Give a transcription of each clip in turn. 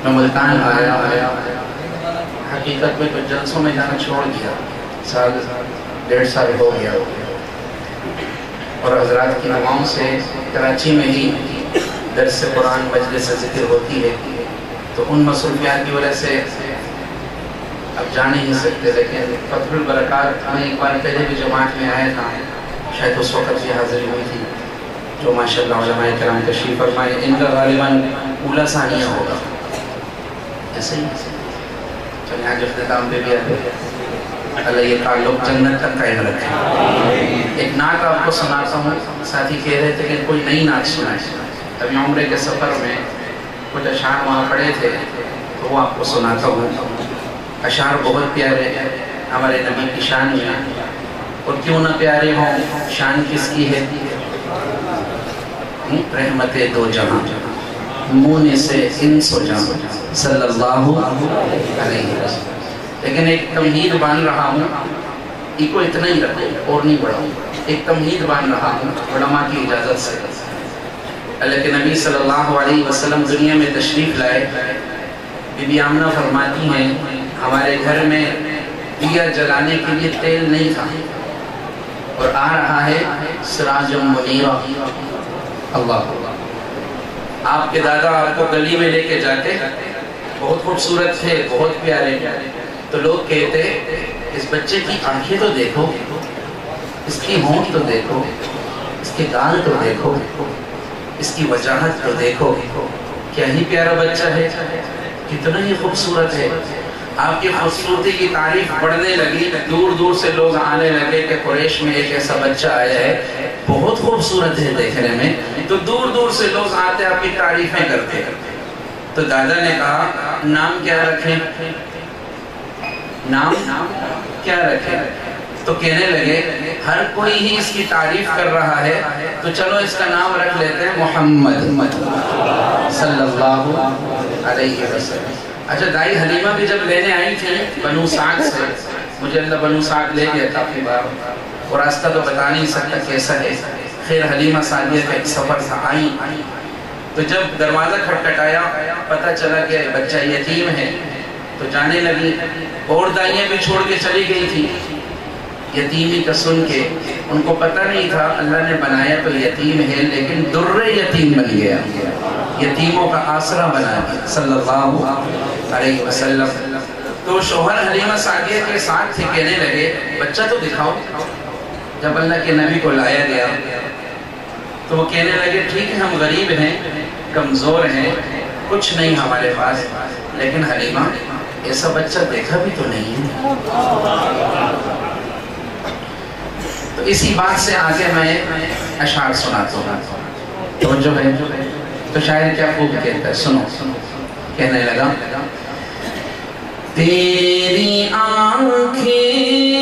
میں ملتان آیا، حقیقت میں کچھ جلسوں میں جانا چھوڑ دیا، سال 1.5 سال ہو گیا، اور حضرات کی دعاؤں سے کراچی میں ہی درس قرآن مجلس ذکر ہوتی ہے، تو ان مصروفیات کی وجہ سے اب جا نہیں سکتے، لیکن فتح البرکات میں ایک بار پہلے بھی جماعت میں آیا تھا، شاید اس وقت بھی حاضری ہوئی تھی، جو ماشاءاللہ علماء کرام تشریف فرمائے، ان کا غالباً اولا ثانیہ ہوگا، ایسے ہی چلیں آج اختتام پہ بھی آتے، اللہ یہ تعلق جنت تک قائم رکھے۔ ایک نعت آپ کو سناتا ہوں، ساتھی کہہ رہے تھے کہ کوئی نئی نعت سنائے، ابھی عمرے کے سفر میں کچھ اشعار وہاں پڑے تھے تو وہ آپ کو سناتا ہوں۔ اشعار بہت پیارے ہمارے نبی کی شان میں، اور کیوں نہ پیارے ہوں، شان کس کی ہے؟ رحمت دو جہاں، مون سے انس و جان، صلی اللہ علیہ وسلم۔ لیکن ایک تمہید بان رہا ہوں، یہ کو اتنا ہی رکھو اور نہیں بڑھاؤں، ایک تمہید بان رہا ہوں علماء کی اجازت سے۔ اللہ کے نبی صلی اللہ علیہ وسلم دنیا میں تشریف لائے، بی بی آمنہ فرماتی ہیں ہمارے گھر میں دیا جلانے کے لیے تیل نہیں تھا، اور آ رہا ہے سراج منیرہ، اللہ آپ کے دادا آپ کو گلی میں لے کے جاتے، بہت خوبصورت تھے، بہت پیارے، تو لوگ کہتے اس بچے کی آنکھیں تو دیکھو، اس کی ہونٹ تو دیکھو، اس کے گال تو دیکھو، اس کی وجاہت تو دیکھو، کیا ہی پیارا بچہ ہے، کتنا ہی خوبصورت ہے۔ آپ کی خوبصورتی کی تعریف بڑھنے لگی، دور دور سے لوگ آنے لگے کہ قریش میں ایک ایسا بچہ آیا ہے، بہت خوبصورت ہے دیکھنے میں، تو دور دور سے لوگ آتے آپ کی تعریفیں کرتے۔ تو دادا نے کہا نام کیا رکھیں، نام کیا رکھیں؟ تو کہنے لگے ہر کوئی ہی اس کی تعریف کر رہا ہے، تو چلو اس کا نام رکھ لیتے ہیں محمد صلی اللہ علیہ وسلم۔ اچھا دائی حلیمہ بھی جب لینے آئی تھی بنو سعد سے، مجھے اللہ بنو سعد لے گیا کافی بار، اور راستہ تو بتا نہیں سکتا کیسا ہے، خیر حلیمہ سعدیہ کا ایک سفر تھا، آئی تو جب دروازہ کھٹکھٹایا پتہ چلا کہ بچہ یتیم ہے، تو جانے لگی، اور دائیاں بھی چھوڑ کے چلی گئی تھی یتیمی کا سن کے، ان کو پتہ نہیں تھا اللہ نے بنایا تو یتیم ہے، لیکن در یتیم بن گیا، یتیموں کا آسرا بنا دیا صلی اللہ علیہ وسلم۔ تو شوہر حلیمہ سعدیہ کے ساتھ تھے، کہنے لگے بچہ تو دکھاؤ۔ جب اللہ کے نبی کو لایا گیا تو وہ کہنے لگے ٹھیک ہے ہم غریب ہیں، کمزور ہیں، کچھ نہیں ہمارے پاس، لیکن حلیمہ ایسا بچہ دیکھا بھی تو نہیں ہے۔ تو اسی بات سے آگے میں اشعار سناتا ہوں، توجہ ہے، تو شاعر کیا خوب کہتا ہے، سنو کہنے لگا تیری آنکھیں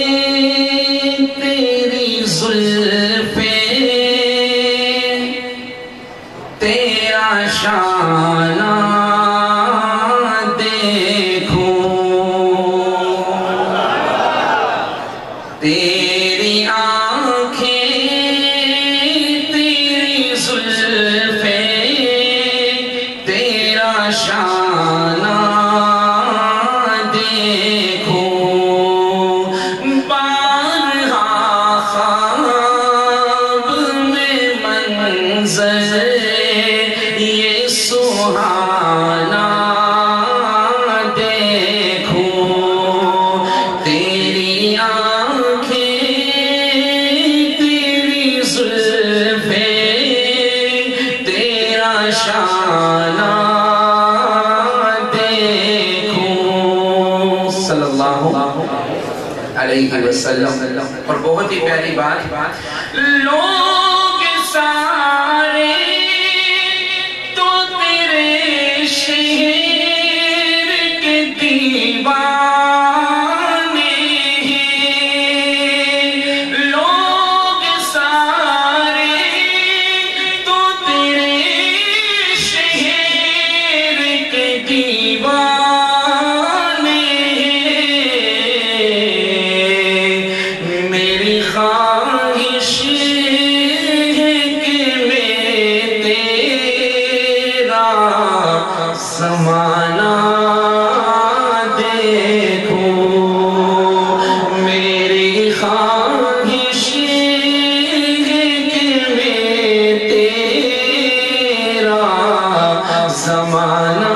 تیری زلفیں تیرا شانہ دیکھوں، تیری آنکھیں تیری زلفیں تیرا شانہ وسلم۔ اور بہت ہی پیاری بات، لوگ سارے تو تیرے شہر کے دیوانے ہیں، لوگ سارے تو تیرے شہر کے دیوانے زمانہ زمانہ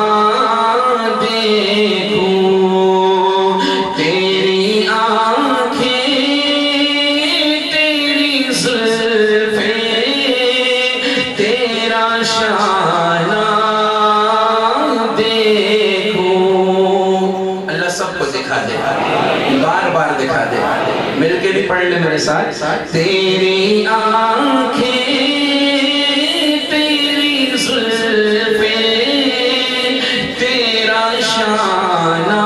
دیکھوں، تیری آنکھیں تیری زلفیں تیرا شانہ دیکھوں۔ اللہ سب کو دکھا دے، بار بار دکھا دے، مل کے بھی پڑھ لے میرے ساتھ۔ تیری آنکھیں تیری زلفیں تیرا شانہ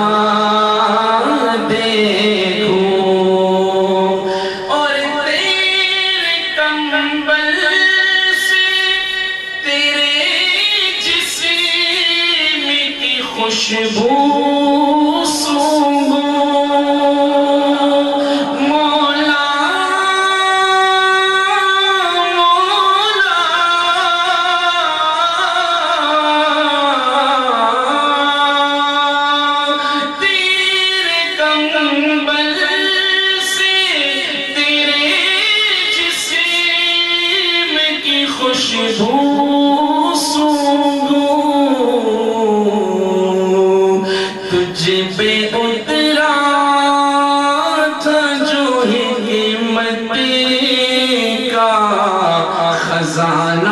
دیکھوں، اور تیرے کمبل سے تیرے جسم کی خوشبو تجھ پہ اترا تھا جو حکمت کا خزانہ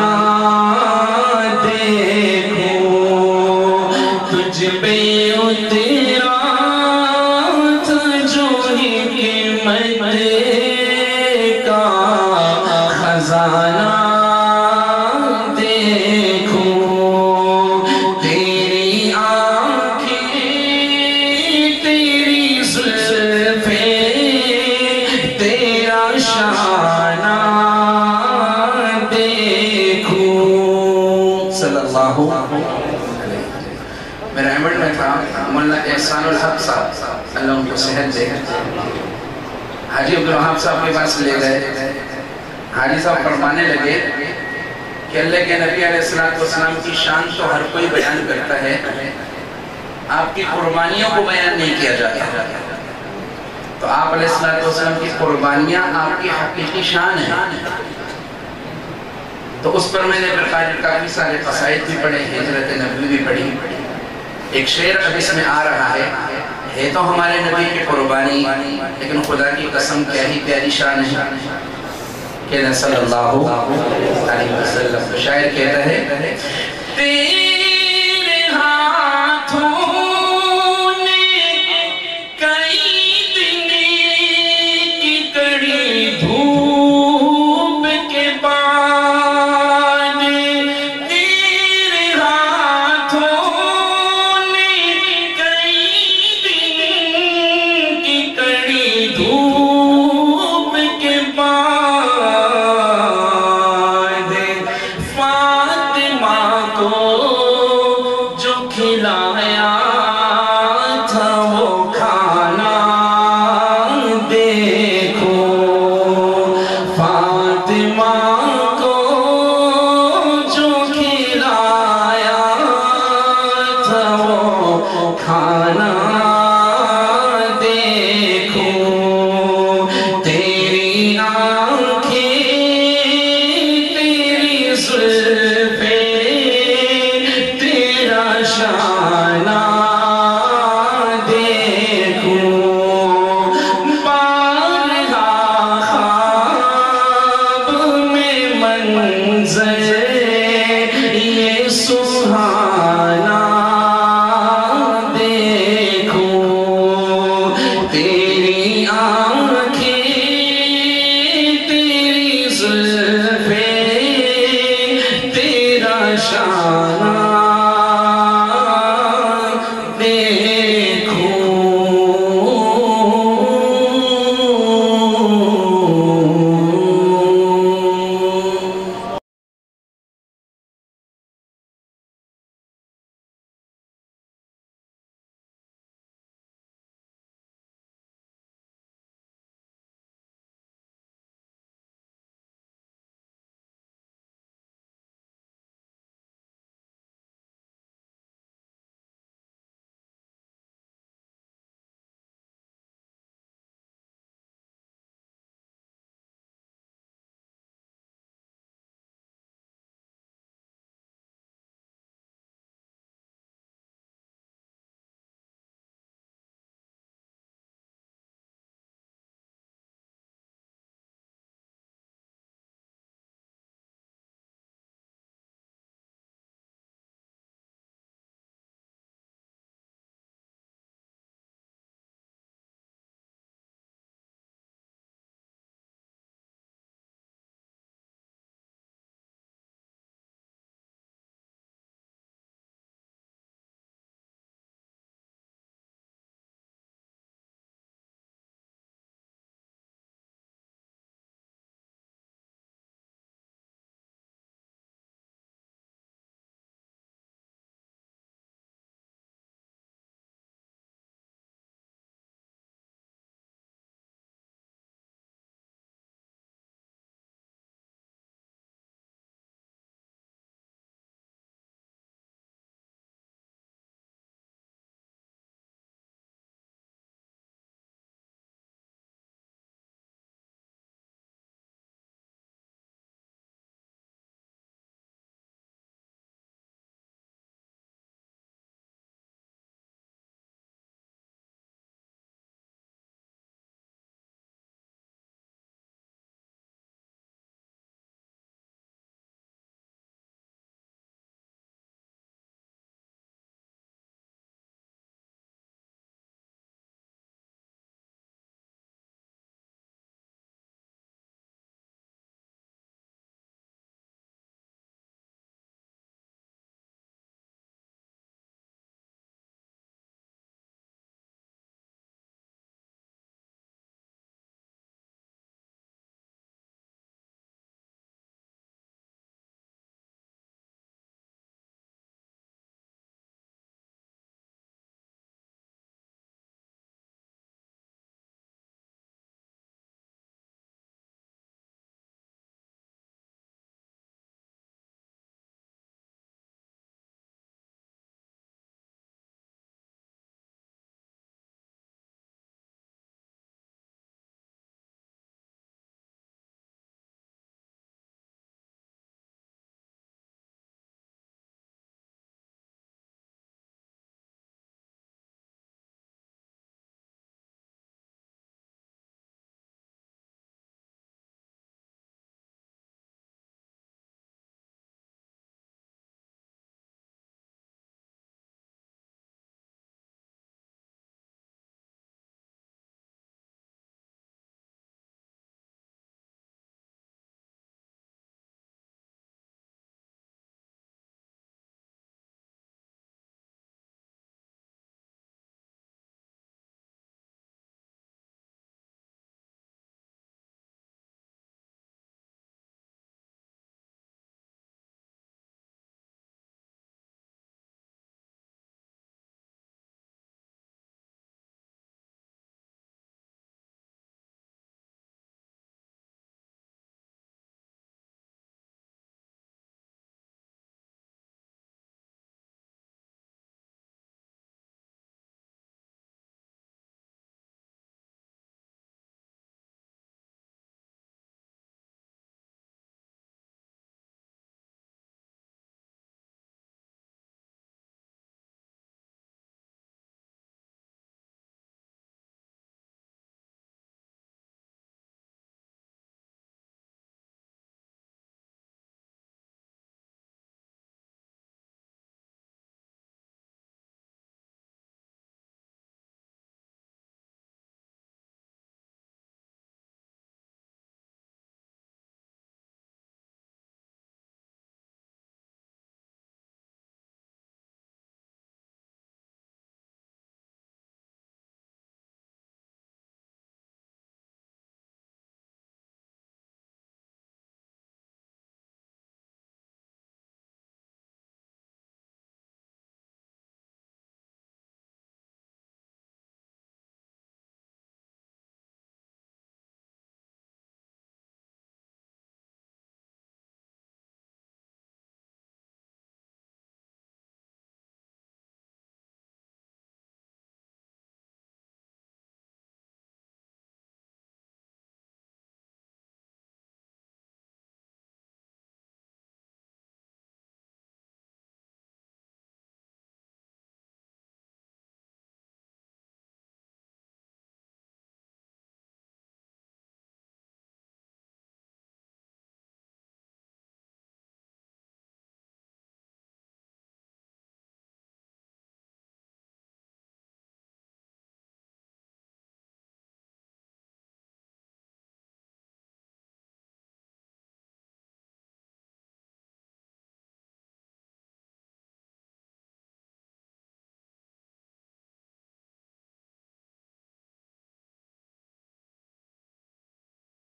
دیکھو، تجھ پہ اترا تھا جو حکمت کا خزانہ میرا احمد میں تھا مولانا احسان الحق صاحب، اللہ ان کو صحت دے، حاجی عبدالوہاب صاحب کے پاس لے گئے۔ حاجی صاحب فرمانے لگے کہ اللہ کے نبی علیہ السلام کی شان تو ہر کوئی بیان کرتا ہے، آپ کی قربانیوں کو بیان نہیں کیا جاتا، تو آپ علیہ السلام کی قربانیاں آپ کی حقیقی شان ہیں۔ تو اس پر میں نے کافی سارے قصائد بھی پڑھے، ہجرت نبوی بھی پڑھی۔ ایک شعر اب اس میں آ رہا ہے تو ہمارے نبی کی قربانی، لیکن خدا کی قسم کیا ہی پیاری شان ہے کہ صلی اللہ علیہ وسلم۔ شاعر کہتا ہے